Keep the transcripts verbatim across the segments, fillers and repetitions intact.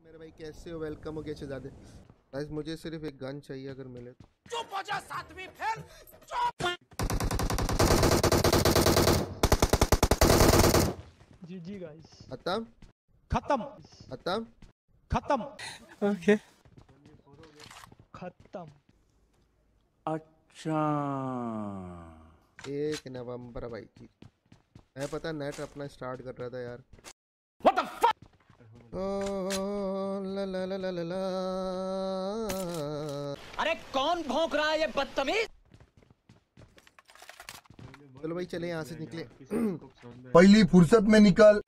मेरे भाई कैसे हो? वेलकम हो गया शहजादे। गाइस मुझे सिर्फ एक गन चाहिए अगर मिले तो। चुप हो जा सातवीं फेल। चुप। जी जी गाइस। खत्म खत्म खत्म खत्म। ओके खत्म। अच्छा एक नवंबर भाई की मैं पता नेट अपना स्टार्ट कर रहा था यार। What the fuck. ओ ला ला ला ला ला ला। अरे कौन भौंक रहा है ये बदतमीज। चलो भाई चले यहाँ से निकले। पहली फुर्सत में निकल।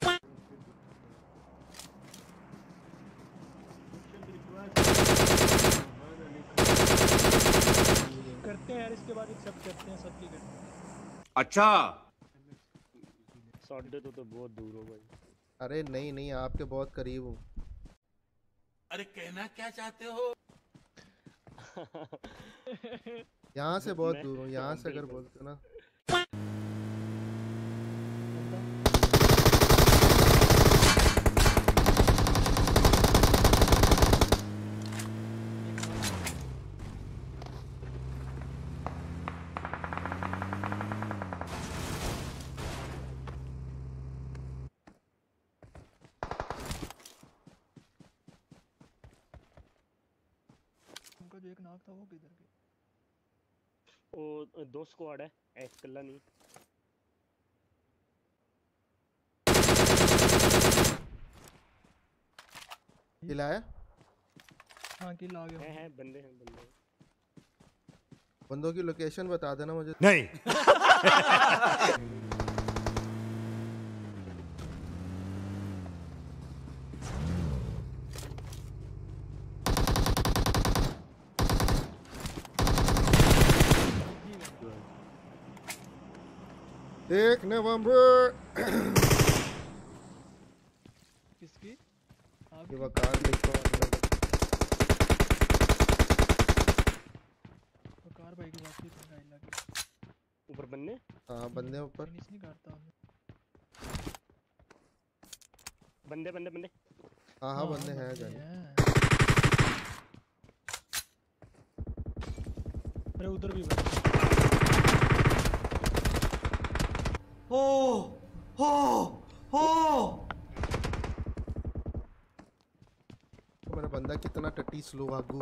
करते हैं यार, इसके बाद एक सब करते हैं, सबकी करते हैं। अच्छा साढ़े तो तो बहुत दूर हो भाई। अरे नहीं नहीं आपके बहुत करीब हूँ। अरे कहना क्या चाहते हो। यहाँ से बहुत दूर हूँ, यहाँ से अगर बोलते ना। उनका जो एक नाक था वो किधर गया? वो दो स्क्वाड है, एक कल्ला नहीं। हिलाया हाँ किल आ गया। है है बंदे हैं बंदे हैं। बंदों की लोकेशन बता देना मुझे। नहीं एक नवंबर किसकी? ये वकार लिखो वकार भाई की बात की तो गाइला की। ऊपर बंदे। हाँ बंदे ऊपर। फिनिश नहीं करता हूँ। बंदे बंदे बंदे। हाँ हाँ बंदे हैं जाने। अरे उधर भी बंदे। हो हो हो। तो मेरा बंदा कितना टट्टी स्लो भागू।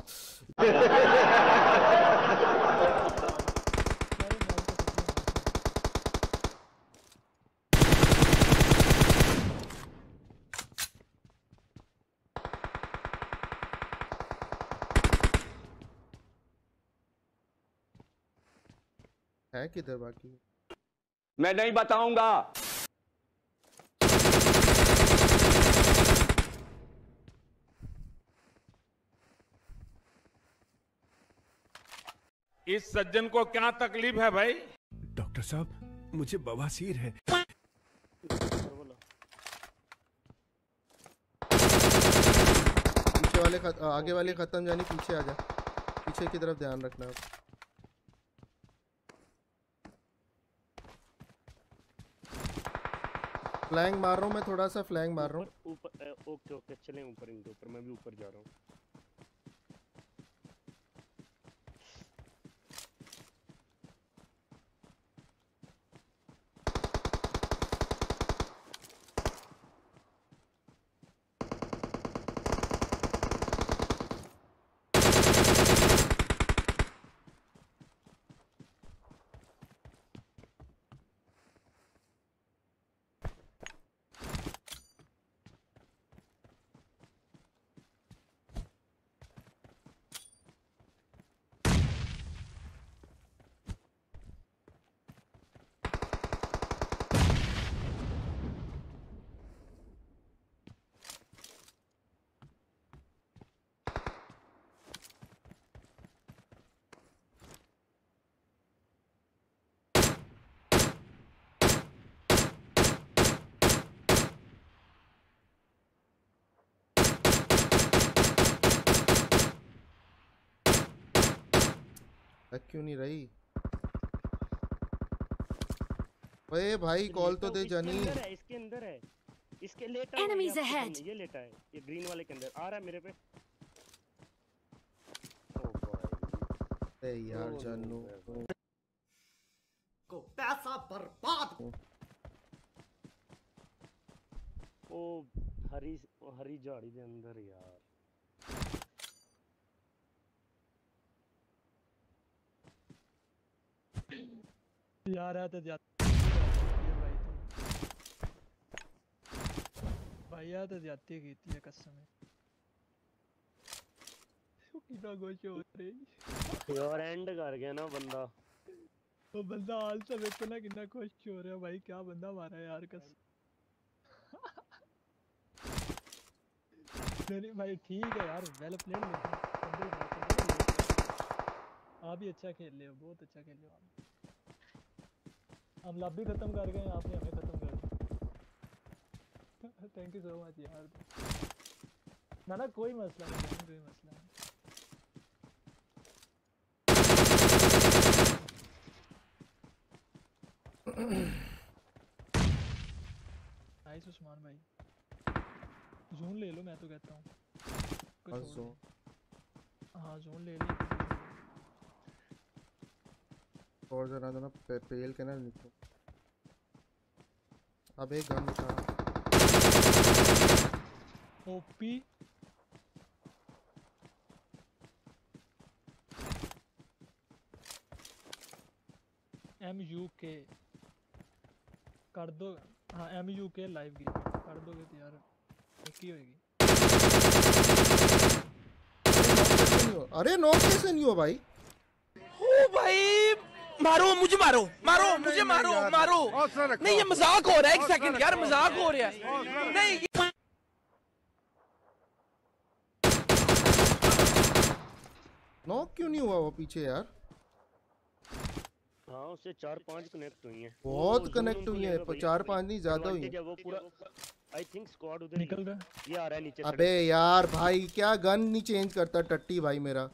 है किधर बाकी? मैं नहीं बताऊंगा। इस सज्जन को क्या तकलीफ है भाई? डॉक्टर साहब मुझे बवासीर है। बोलो। पीछे वाले खत, आगे वाले खत्म जानी, पीछे आ जा। पीछे की तरफ ध्यान रखना आप। फ्लैंग मार रहा हूँ मैं, थोड़ा सा फ्लैंग मार रहा हूँ। ऊपर ओके ओके चलें ऊपर इनके ऊपर, मैं भी ऊपर जा रहा हूँ। क्यों नहीं रही? ओए भाई कॉल तो दे जानी। इसके अंदर है, इसके अंदर है, इसके लेटा है, Enemies ये आपके ahead. सामने, ये लेटा है, ये ग्रीन वाले के अंदर आ रहा है मेरे पे। ओ भाई ए यार ओ, जानू ओ, को पैसा बर्बाद। ओ हरी ओ हरी झाड़ी के अंदर यार। यार है तो जाती है भाई तो भाई यार तो जाती कीती है कसम है। कितना खुश हो रही यार एंड कर गया ना बंदा। वो बंदा हाल से देखो ना कितना खुश हो रहा है भाई, क्या बंदा मारा है यार कसम। नहीं भाई ठीक है यार, वेल प्लेड लेकिन आप भी अच्छा खेल रहे हो, बहुत अच्छा खेल रहे हो आप। हम लॉबी खत्म कर गए, आपने हमें खत्म कर दिया। थैंक यू सो मच यार। ना ना कोई मसला नहीं, कोई मसला नहीं। नाइस उस्मान भाई, जोन ले लो मैं तो कहता हूँ। बस जो हाँ जोन ले ली। और जरा ना पे, पेल के ना निकलो। अब एक गन निकाल। ओपी एम यू के कर दो। हाँ एम यू के लाइव गेम कर दोगे तो यार एक ही होगी। अरे नॉक कैसे नहीं हो भाई? ओ भाई मारो मुझे, मारो मारो मुझे, मारो मारो। नहीं ये मजाक हो रहा है, एक सेकंड यार मजाक हो रहा है। नहीं नॉक क्यों नहीं हुआ वो पीछे यार? हाँ उससे चार पांच कनेक्ट हुई हैं। बहुत कनेक्ट हुई है, चार पांच नहीं ज्यादा हुई है। वो पूरा आई थिंक स्क्वाड उधर निकल रहा है। ये आ रहा है नीचे। अबे यार भाई क्या गन नहीं चेंज करता टट्टी भाई मेरा।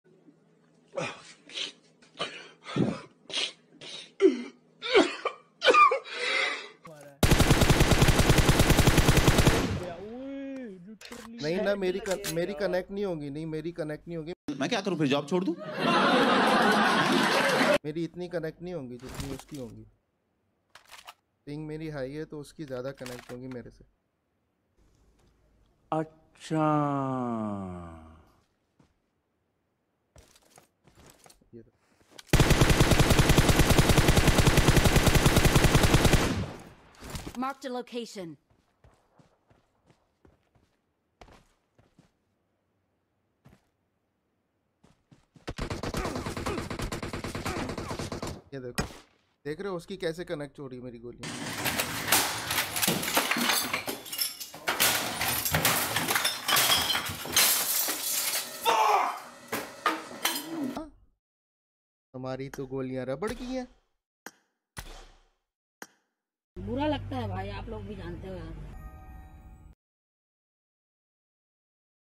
नहीं ना मेरी कन, मेरी कनेक्ट नहीं होगी, नहीं मेरी कनेक्ट नहीं होगी। मैं क्या करूं फिर, जॉब छोड़ दूं? मेरी इतनी कनेक्ट नहीं होंगी जितनी उसकी होंगी। पिंग मेरी हाई है तो उसकी ज्यादा कनेक्ट होंगी मेरे से। अच्छा ये Marked a location. ये देखो, देख रहे हो उसकी कैसे कनेक्ट हो रही है मेरी गोली। हमारी तो गोलियां रबड़ की हैं। बुरा लगता है भाई, आप लोग भी जानते हो यार।